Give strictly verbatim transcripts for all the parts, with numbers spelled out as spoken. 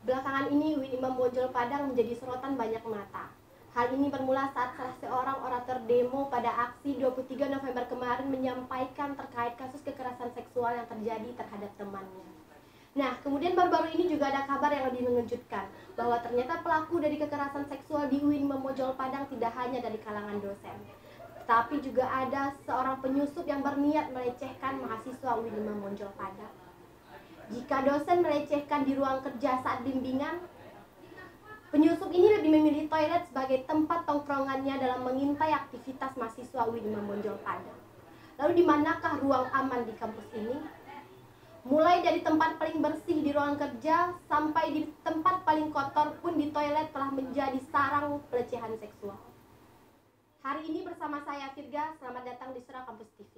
Belakangan ini U I Imam Bonjol Padang menjadi sorotan banyak mata. Hal ini bermula saat salah seorang orator demo pada aksi dua puluh tiga November kemarin menyampaikan terkait kasus kekerasan seksual yang terjadi terhadap temannya. Nah, kemudian baru-baru ini juga ada kabar yang lebih mengejutkan, bahwa ternyata pelaku dari kekerasan seksual di U I Imam Bonjol Padang tidak hanya dari kalangan dosen, tapi juga ada seorang penyusup yang berniat melecehkan mahasiswa U I Imam Bonjol Padang. Jika dosen melecehkan di ruang kerja saat bimbingan, penyusup ini lebih memilih toilet sebagai tempat tongkrongannya dalam mengintai aktivitas mahasiswa U I Imam Bonjol Padang. Lalu di manakah ruang aman di kampus ini? Mulai dari tempat paling bersih di ruang kerja sampai di tempat paling kotor pun di toilet telah menjadi sarang pelecehan seksual. Hari ini bersama saya Virga, selamat datang di Surah Kampus T V.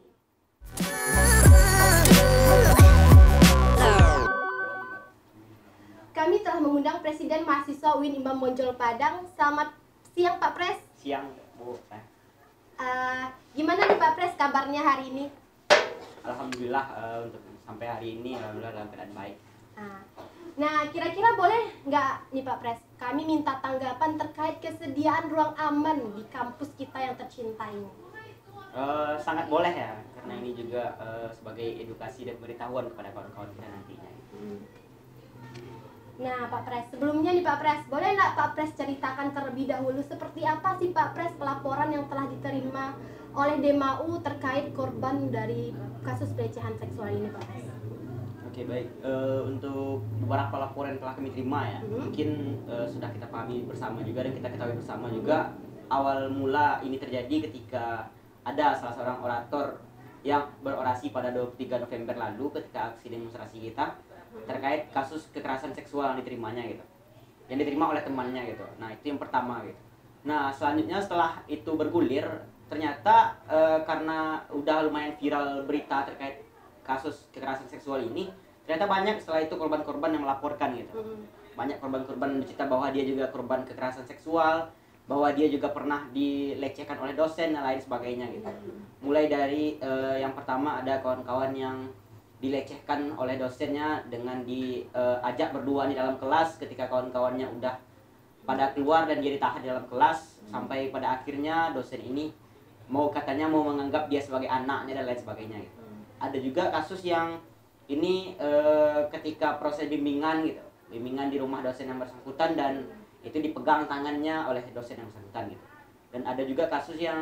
Kami telah mengundang Presiden Mahasiswa U I Imam Bonjol Padang. Selamat siang Pak Pres. Siang Bu. Uh, gimana nih Pak Pres kabarnya hari ini? Alhamdulillah uh, untuk sampai hari ini alhamdulillah dalam keadaan baik. Uh, nah kira-kira boleh nggak nih Pak Pres, kami minta tanggapan terkait kesediaan ruang aman di kampus kita yang tercinta ini? Uh, sangat boleh ya, karena ini juga uh, sebagai edukasi dan pemberitahuan kepada kawan-kawan kita nantinya. Hmm. Nah Pak Pres, sebelumnya nih Pak Pres, boleh nggak Pak Pres ceritakan terlebih dahulu seperti apa sih Pak Pres pelaporan yang telah diterima oleh D M A U terkait korban dari kasus pelecehan seksual ini Pak Pres? Oke baik, uh, untuk beberapa laporan yang telah kami terima ya, hmm. mungkin uh, sudah kita pahami bersama juga dan kita ketahui bersama juga awal mula ini terjadi ketika ada salah seorang orator yang berorasi pada dua puluh tiga November lalu ketika aksi demonstrasi kita terkait kasus kekerasan seksual yang diterimanya gitu, yang diterima oleh temannya gitu. Nah itu yang pertama gitu. Nah selanjutnya setelah itu bergulir, ternyata e, karena udah lumayan viral berita terkait kasus kekerasan seksual ini, ternyata banyak setelah itu korban-korban yang melaporkan gitu. Banyak korban-korban bercerita bahwa dia juga korban kekerasan seksual, bahwa dia juga pernah dilecehkan oleh dosen dan lain sebagainya gitu. Mulai dari e, yang pertama ada kawan-kawan yang dilecehkan oleh dosennya dengan diajak uh, berdua di dalam kelas ketika kawan-kawannya udah pada keluar dan dia ditahan di dalam kelas, hmm. sampai pada akhirnya dosen ini mau katanya mau menganggap dia sebagai anaknya dan lain sebagainya gitu. Hmm. Ada juga kasus yang ini uh, ketika proses bimbingan gitu, bimbingan di rumah dosen yang bersangkutan dan hmm. itu dipegang tangannya oleh dosen yang bersangkutan gitu. Dan ada juga kasus yang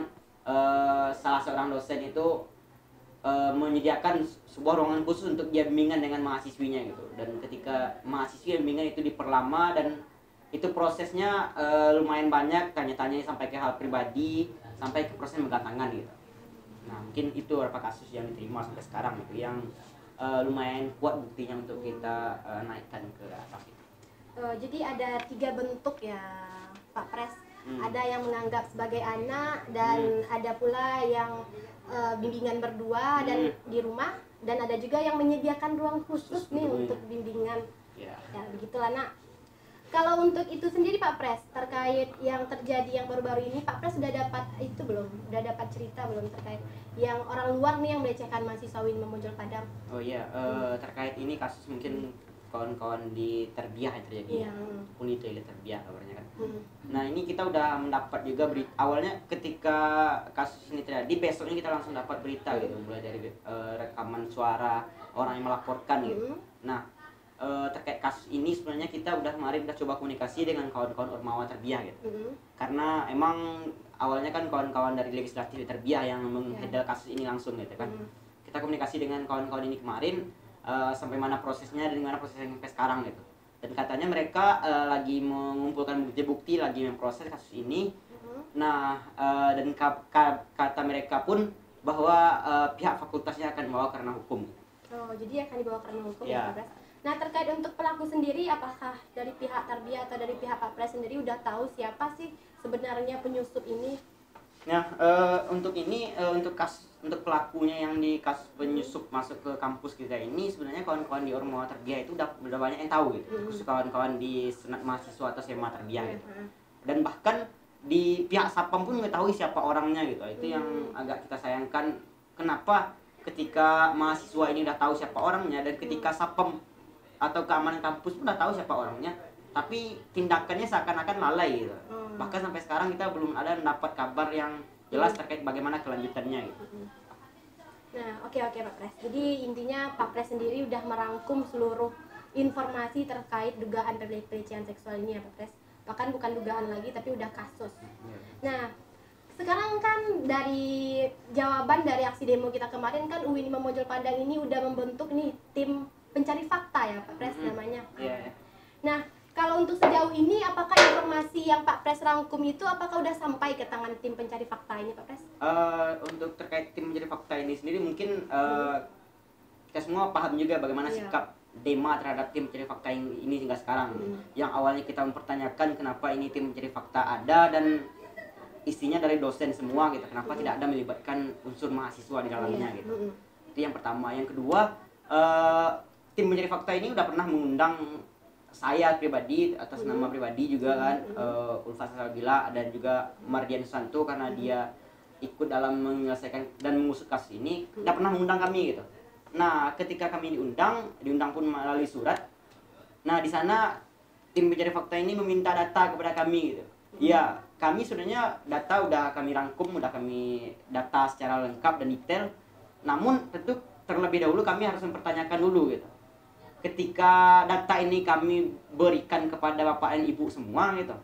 uh, salah seorang dosen itu Uh, menyediakan sebuah ruangan khusus untuk dia bimbingan dengan mahasiswinya gitu, dan ketika mahasiswi bimbingan itu diperlama dan itu prosesnya uh, lumayan banyak, tanya-tanya sampai ke hal pribadi sampai ke proses memegang tangan gitu. Nah mungkin itu beberapa kasus yang diterima sampai sekarang gitu yang uh, lumayan kuat buktinya untuk kita uh, naikkan ke atas itu. Uh, jadi ada tiga bentuk ya Pak Pres. Hmm. Ada yang menganggap sebagai anak dan hmm. ada pula yang uh, bimbingan berdua hmm. dan di rumah, dan ada juga yang menyediakan ruang khusus, khusus nih betul. Untuk bimbingan. Yeah. Ya begitulah nak. Kalau untuk itu sendiri Pak Pres, terkait yang terjadi yang baru-baru ini, Pak Pres sudah dapat itu belum? Sudah dapat cerita belum terkait yang orang luar nih yang melecehkan mahasiswa U I Imam Bonjol Padang? Oh iya, uh, terkait ini kasus mungkin hmm. kawan-kawan di Terbiah yang terjadi, yeah. Uni Toilet Terbiah kabarnya kan. Hmm. Nah ini kita udah mendapat juga berita, awalnya ketika kasus ini terjadi, besoknya kita langsung dapat berita gitu, mulai dari uh, rekaman suara orang yang melaporkan gitu. Hmm. Nah uh, terkait kasus ini sebenarnya kita udah kemarin udah coba komunikasi dengan kawan-kawan Ormawa Terbiah gitu. Hmm. Karena emang awalnya kan kawan-kawan dari legislatif Terbiah yang menghandle yeah. kasus ini langsung gitu kan. Hmm. Kita komunikasi dengan kawan-kawan ini kemarin. Uh, sampai mana prosesnya dan mana prosesnya sampai sekarang gitu, dan katanya mereka uh, lagi mengumpulkan bukti-bukti, lagi memproses kasus ini. Uh-huh. Nah uh, dan ka- ka- kata mereka pun bahwa uh, pihak fakultasnya akan dibawa karena hukum. Oh jadi akan dibawa karena hukum ya. Ya. Nah terkait untuk pelaku sendiri, apakah dari pihak Terbiah atau dari pihak Pak Pres sendiri udah tahu siapa sih sebenarnya penyusup ini? Nah uh, untuk ini uh, untuk kasus untuk pelakunya yang di kasus penyusup masuk ke kampus kita ini, sebenarnya kawan-kawan di Ormawa Terbiah itu udah, udah banyak yang tahu gitu, mm-hmm. khusus kawan-kawan di senat mahasiswa atau S E M A Terbiah gitu, mm-hmm. dan bahkan di pihak Sapam pun mengetahui siapa orangnya gitu. Itu mm-hmm. yang agak kita sayangkan, kenapa ketika mahasiswa ini udah tahu siapa orangnya dan ketika Sapam atau keamanan kampus pun udah tahu siapa orangnya, tapi tindakannya seakan-akan lalai gitu. Hmm. Bahkan sampai sekarang kita belum ada mendapat kabar yang jelas terkait bagaimana kelanjutannya gitu. Nah, oke oke Pak Pres. Jadi intinya Pak Pres sendiri udah merangkum seluruh informasi terkait dugaan pelecehan seksual ini ya Pak Pres. Bahkan bukan dugaan lagi tapi udah kasus. Nah, sekarang kan dari jawaban dari aksi demo kita kemarin kan U I lima Mojol Padang ini udah membentuk nih tim pencari fakta ya Pak Pres Mm-hmm. namanya. Yeah. Nah, kalau untuk sejauh ini apakah informasi yang Pak Pres rangkum itu apakah udah sampai ke tangan tim pencari fakta ini Pak Pres? Uh, untuk terkait tim pencari fakta ini sendiri mungkin uh, hmm. kita semua paham juga bagaimana yeah. sikap Dema terhadap tim pencari fakta ini hingga sekarang. Hmm. Yang awalnya kita mempertanyakan kenapa ini tim pencari fakta ada dan isinya dari dosen semua gitu. Kenapa hmm. tidak ada melibatkan unsur mahasiswa di dalamnya yeah. gitu. Hmm. Itu yang pertama. Yang kedua, uh, tim pencari fakta ini udah pernah mengundang saya pribadi atas hmm. nama pribadi juga kan, hmm. uh, Ulfa Salsabila dan juga Mardian Susanto karena hmm. dia ikut dalam menyelesaikan dan mengusut kasus ini, hmm. udah pernah mengundang kami gitu. Nah, ketika kami diundang, diundang pun melalui surat. Nah, di sana tim pencari fakta ini meminta data kepada kami gitu. Iya, kami sebenarnya data udah kami rangkum, udah kami data secara lengkap dan detail. Namun tentu terlebih dahulu kami harus mempertanyakan dulu gitu. Ketika data ini kami berikan kepada Bapak dan Ibu semua gitu.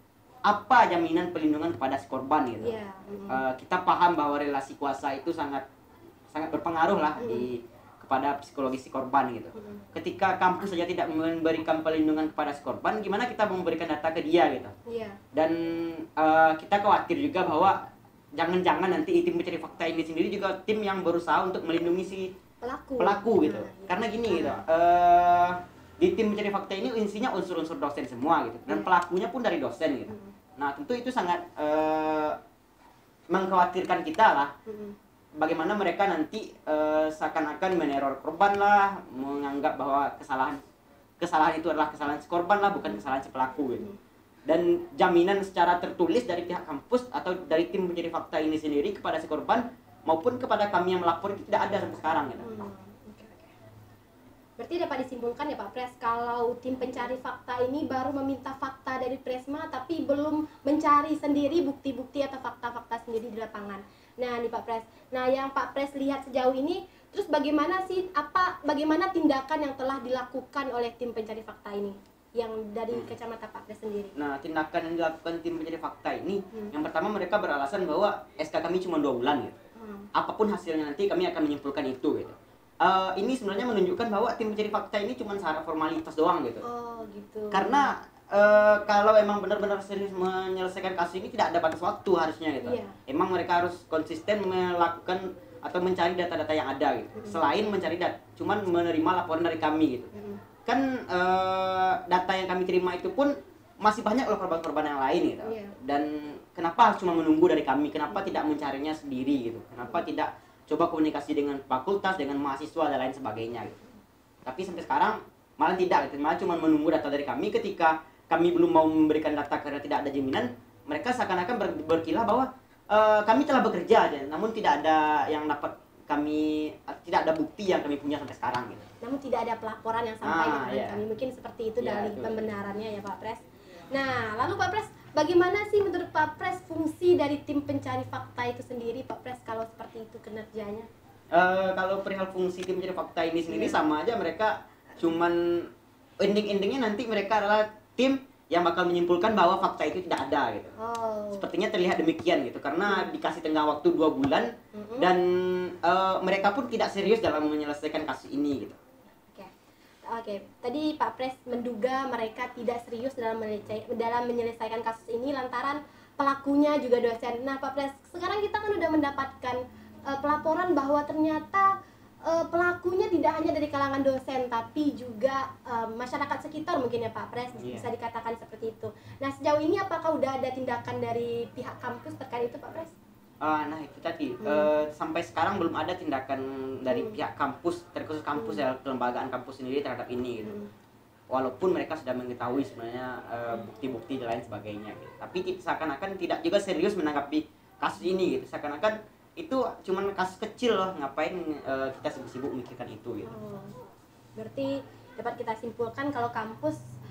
Apa jaminan pelindungan kepada si korban gitu. Yeah. Mm-hmm. Uh, kita paham bahwa relasi kuasa itu sangat sangat berpengaruh lah mm-hmm. di pada psikologi si korban gitu. Mm-hmm. Ketika kampus saja tidak memberikan perlindungan kepada si korban, gimana kita mau memberikan data ke dia gitu? Yeah. Dan uh, kita khawatir juga bahwa jangan-jangan nanti tim pencari fakta ini sendiri juga tim yang berusaha untuk melindungi si pelaku, pelaku gitu. Nah, karena gini nah. gitu. Uh, di tim pencari fakta ini isinya unsur-unsur dosen semua gitu. Dan yeah. pelakunya pun dari dosen gitu. Mm-hmm. Nah, tentu itu sangat uh, mengkhawatirkan kita lah. Mm-hmm. Bagaimana mereka nanti uh, seakan-akan meneror korban lah, menganggap bahwa kesalahan kesalahan itu adalah kesalahan si korban lah, bukan kesalahan si pelaku gitu. Dan jaminan secara tertulis dari pihak kampus atau dari tim pencari fakta ini sendiri kepada si korban maupun kepada kami yang melapor itu tidak ada sampai sekarang gitu. Hmm. Okay, okay. Berarti dapat disimpulkan ya Pak Pres, kalau tim pencari fakta ini baru meminta fakta dari Presma tapi belum mencari sendiri bukti-bukti atau fakta-fakta sendiri di lapangan. Nah, nih Pak Pres. Nah, yang Pak Pres lihat sejauh ini, terus bagaimana sih apa bagaimana tindakan yang telah dilakukan oleh tim pencari fakta ini? Yang dari hmm. kacamata Pak Pres sendiri. Nah, tindakan yang dilakukan tim pencari fakta ini, hmm. yang pertama mereka beralasan bahwa S K kami cuma dua bulan gitu. Hmm. Apapun hasilnya nanti kami akan menyimpulkan itu gitu. Uh, ini sebenarnya menunjukkan bahwa tim pencari fakta ini cuma syarat formalitas doang gitu. Oh, gitu. Karena Uh, kalau emang benar-benar serius menyelesaikan kasus ini tidak ada batas waktu harusnya gitu. Yeah. Emang mereka harus konsisten melakukan atau mencari data-data yang ada gitu. Mm-hmm. Selain mencari data, cuman menerima laporan dari kami gitu. Mm-hmm. Kan uh, data yang kami terima itu pun masih banyak loh korban-korban yang lain gitu. Yeah. Dan kenapa harus cuma menunggu dari kami? Kenapa mm-hmm. tidak mencarinya sendiri gitu? Kenapa mm-hmm. tidak coba komunikasi dengan fakultas, dengan mahasiswa dan lain sebagainya gitu. Tapi sampai sekarang malah tidak gitu. Malah cuma menunggu data dari kami. Ketika kami belum mau memberikan data karena tidak ada jaminan, mereka seakan-akan ber, berkilah bahwa uh, kami telah bekerja aja, namun tidak ada yang dapat kami, tidak ada bukti yang kami punya sampai sekarang gitu. Namun tidak ada pelaporan yang sampai ah, kepada iya. kami, mungkin seperti itu iya, dari itu. pembenarannya ya Pak Pres. Nah, lalu Pak Pres, bagaimana sih menurut Pak Pres fungsi dari tim pencari fakta itu sendiri Pak Pres kalau seperti itu kinerjanya? Uh, kalau perihal fungsi tim pencari fakta ini sendiri yeah. sama aja, mereka cuman ending-endingnya nanti mereka adalah tim yang bakal menyimpulkan bahwa fakta itu tidak ada gitu. Oh. Sepertinya terlihat demikian gitu karena hmm. dikasih tengah waktu dua bulan mm-hmm. dan uh, mereka pun tidak serius dalam menyelesaikan kasus ini gitu. Oke, okay. oke. Okay. Tadi Pak Pres menduga mereka tidak serius dalam dalam menyelesaikan kasus ini lantaran pelakunya juga dosen. Nah Pak Pres, sekarang kita kan udah mendapatkan uh, pelaporan bahwa ternyata Uh, pelakunya tidak hanya dari kalangan dosen tapi juga uh, masyarakat sekitar mungkin ya Pak Pres yeah. bisa dikatakan seperti itu. Nah sejauh ini apakah udah ada tindakan dari pihak kampus terkait itu Pak Pres? Uh, nah itu tadi hmm. uh, sampai sekarang belum ada tindakan dari hmm. pihak kampus terkhusus kampus hmm. ya kelembagaan kampus sendiri terhadap ini gitu. Hmm. Walaupun mereka sudah mengetahui sebenarnya uh, bukti-bukti dan lain sebagainya gitu. Tapi seakan-akan tidak juga serius menanggapi kasus ini gitu. Seakan-akan itu cuman kasus kecil loh, ngapain uh, kita sibuk-sibuk memikirkan itu gitu. Oh, berarti dapat kita simpulkan kalau kampus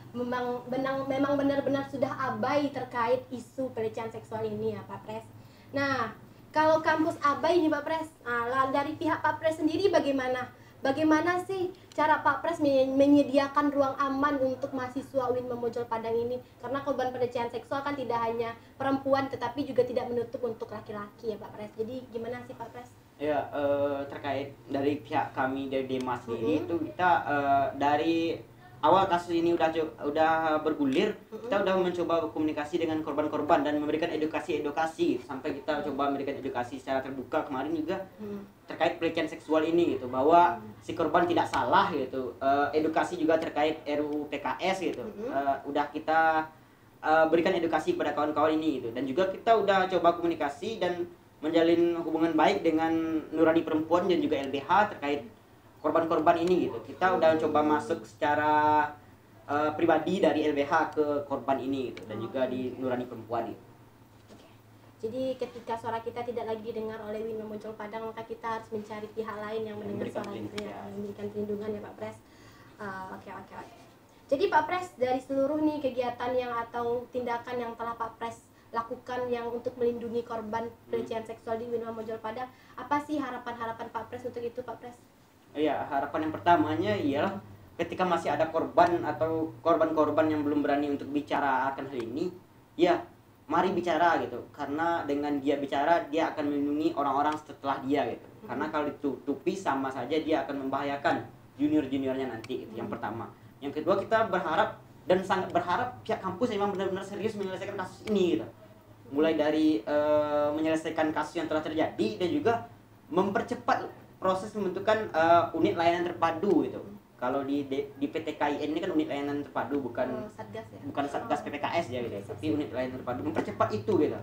memang benang, memang benar-benar sudah abai terkait isu pelecehan seksual ini ya Pak Pres. Nah, kalau kampus abai nih Pak Pres, nah, dari pihak Pak Pres sendiri bagaimana? Bagaimana sih cara Pak Pres menyediakan ruang aman untuk mahasiswa U I N Mamojol Padang ini? Karena korban pelecehan seksual kan tidak hanya perempuan, tetapi juga tidak menutup untuk laki-laki ya Pak Pres. Jadi gimana sih Pak Pres? Ya, eh, terkait dari pihak kami dari Demas sendiri Mm-hmm. itu kita eh, dari awal kasus ini udah udah bergulir, Mm-hmm. kita udah mencoba komunikasi dengan korban-korban dan memberikan edukasi-edukasi sampai kita coba memberikan edukasi secara terbuka kemarin juga Mm-hmm. terkait pelecehan seksual ini gitu, bahwa si korban tidak salah gitu. Eh, edukasi juga terkait R U U P K S gitu. Mm-hmm. Eh, udah kita eh, berikan edukasi kepada kawan-kawan ini gitu, dan juga kita udah coba komunikasi dan menjalin hubungan baik dengan Nurani Perempuan dan juga L B H terkait korban-korban ini gitu. Kita udah coba masuk secara uh, pribadi dari L B H ke korban ini gitu, dan juga di Nurani Perempuan gitu. Oke. Jadi ketika suara kita tidak lagi didengar oleh U I N Mamojol Padang, maka kita harus mencari pihak lain yang mendengar Memberikan suara kita, perlindungan. ya, memberikan perlindungan ya Pak Pres. Uh, Oke oke oke. Jadi Pak Pres, dari seluruh nih kegiatan yang atau tindakan yang telah Pak Pres lakukan yang untuk melindungi korban pelecehan seksual di U I N Mamojol Padang, apa sih harapan-harapan Pak Pres untuk itu Pak Pres? Iya, harapan yang pertamanya ialah ketika masih ada korban atau korban-korban yang belum berani untuk bicara akan hal ini, ya mari bicara gitu. Karena dengan dia bicara, dia akan melindungi orang-orang setelah dia gitu. Karena kalau ditutupi sama saja dia akan membahayakan junior-juniornya nanti gitu. Yang pertama. Yang kedua, kita berharap dan sangat berharap pihak kampus memang benar-benar serius menyelesaikan kasus ini gitu. Mulai dari uh, menyelesaikan kasus yang telah terjadi dan juga mempercepat proses pembentukan uh, unit layanan terpadu gitu. Kalau di di P T K I N ini kan unit layanan terpadu, bukan oh, satgas ya? bukan satgas oh. P P K S ya gitu. Tapi unit layanan terpadu mempercepat itu gitu.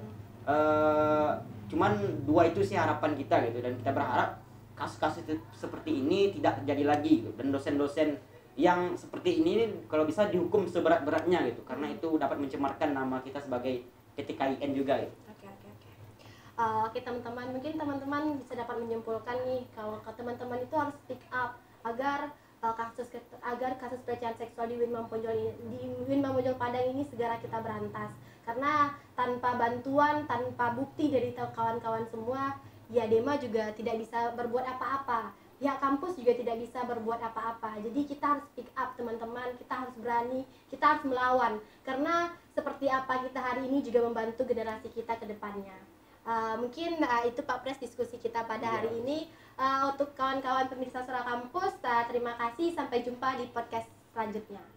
Uh, cuman dua itu sih harapan kita gitu, dan kita berharap kasus-kasus seperti ini tidak terjadi lagi gitu. Dan dosen-dosen yang seperti ini kalau bisa dihukum seberat-beratnya gitu, karena itu dapat mencemarkan nama kita sebagai P T K I N juga gitu. Oke oke oke. Uh, oke teman-teman, mungkin teman-teman bisa dapat menyimpulkan nih kalau ke teman-teman itu harus speak up agar uh, kasus agar kasus pelecehan seksual di U I N Mamojol di U I N Mamojol Padang ini segera kita berantas. Karena tanpa bantuan, tanpa bukti dari kawan-kawan semua, ya Dema juga tidak bisa berbuat apa-apa. Pihak kampus juga tidak bisa berbuat apa-apa. Jadi kita harus speak up teman-teman, kita harus berani, kita harus melawan. Karena seperti apa kita hari ini juga membantu generasi kita ke depannya. Uh, mungkin uh, itu Pak Pres diskusi kita pada hari ini. Uh, untuk kawan-kawan pemirsa Suara Kampus, uh, terima kasih, sampai jumpa di podcast selanjutnya.